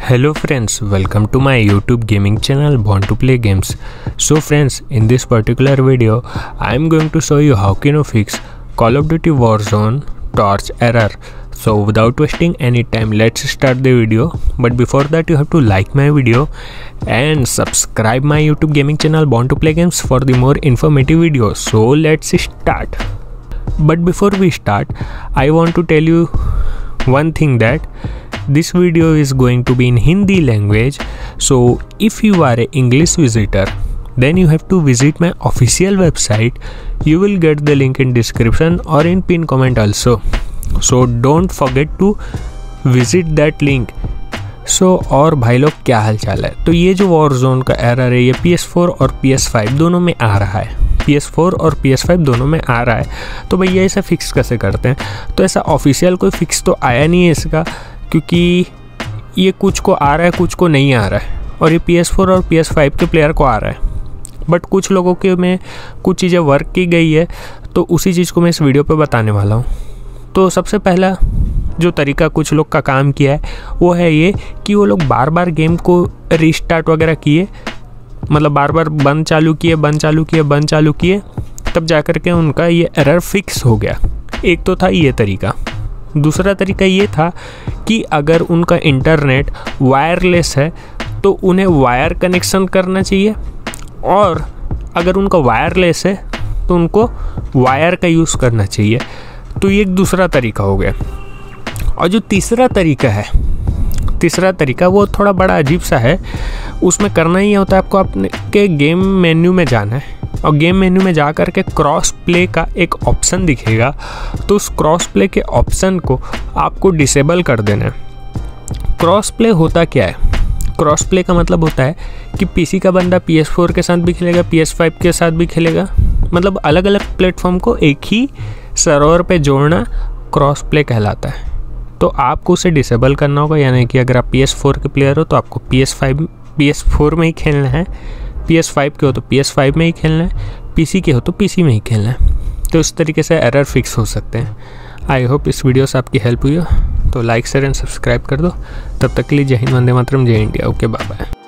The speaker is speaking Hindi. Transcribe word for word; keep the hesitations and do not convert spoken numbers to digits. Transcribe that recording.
Hello friends, welcome to my YouTube gaming channel Born to Play Games. So friends, in this particular video, I am going to show you how can you fix Call of Duty Warzone torch error. So without wasting any time, let's start the video. But before that, you have to like my video and subscribe my YouTube gaming channel Born to Play Games for the more informative videos. So let's start. But before we start, I want to tell you one thing, that this video is going to be in Hindi language. So if you are an English visitor, then you have to visit my official website. You will get the link in description or in pin comment also. So don't forget to visit that link. So और भाई लोग क्या हाल चाल है। तो ये जो Warzone का एरर है, ये पी एस फोर और पी एस फाइव दोनों में आ रहा है। पी एस फोर और पी एस फाइव दोनों में आ रहा है। तो भैया इसे फिक्स कैसे करते हैं? तो ऐसा ऑफिशियल कोई फिक्स तो आया नहीं है इसका, क्योंकि ये कुछ को आ रहा है, कुछ को नहीं आ रहा है। और ये पी एस फोर और पी एस फाइव के प्लेयर को आ रहा है, बट कुछ लोगों के में कुछ चीज़ें वर्क की गई है। तो उसी चीज़ को मैं इस वीडियो पे बताने वाला हूँ। तो सबसे पहला जो तरीका कुछ लोग का काम किया है वो है ये कि वो लोग बार बार गेम को रीस्टार्ट वगैरह किए, मतलब बार बार बंद चालू किए बंद चालू किए बंद चालू किए, तब जा कर के उनका ये एरर फिक्स हो गया। एक तो था ये तरीका। दूसरा तरीका ये था कि अगर उनका इंटरनेट वायरलेस है तो उन्हें वायर कनेक्शन करना चाहिए, और अगर उनका वायरलेस है तो उनको वायर का यूज़ करना चाहिए। तो ये एक दूसरा तरीका हो गया। और जो तीसरा तरीका है, तीसरा तरीका वो थोड़ा बड़ा अजीब सा है। उसमें करना ही होता है, आपको अपने के गेम मेन्यू में जाना है, और गेम मेन्यू में जा कर के क्रॉस प्ले का एक ऑप्शन दिखेगा। तो उस क्रॉस प्ले के ऑप्शन को आपको डिसेबल कर देना है। क्रॉस प्ले होता क्या है? क्रॉस प्ले का मतलब होता है कि पीसी का बंदा पी एस फोर के साथ भी खेलेगा, पी एस फाइव के साथ भी खेलेगा, मतलब अलग अलग प्लेटफॉर्म को एक ही सर्वर पे जोड़ना क्रॉस प्ले कहलाता है। तो आपको उसे डिसेबल करना होगा, यानी कि अगर आप पी एस फोर के प्लेयर हो तो आपको P S five P S four में ही खेलना है, पी एस फाइव के हो तो पी एस फाइव में ही खेलना है, पीसी के हो तो पीसी में ही खेलना है। तो इस तरीके से एरर फिक्स हो सकते हैं। आई होप इस वीडियो से आपकी हेल्प हुई हो। तो लाइक शेयर एंड सब्सक्राइब कर दो। तब तक के लिए जय हिंद, वंदे मातरम, जय इंडिया। Okay, bye bye.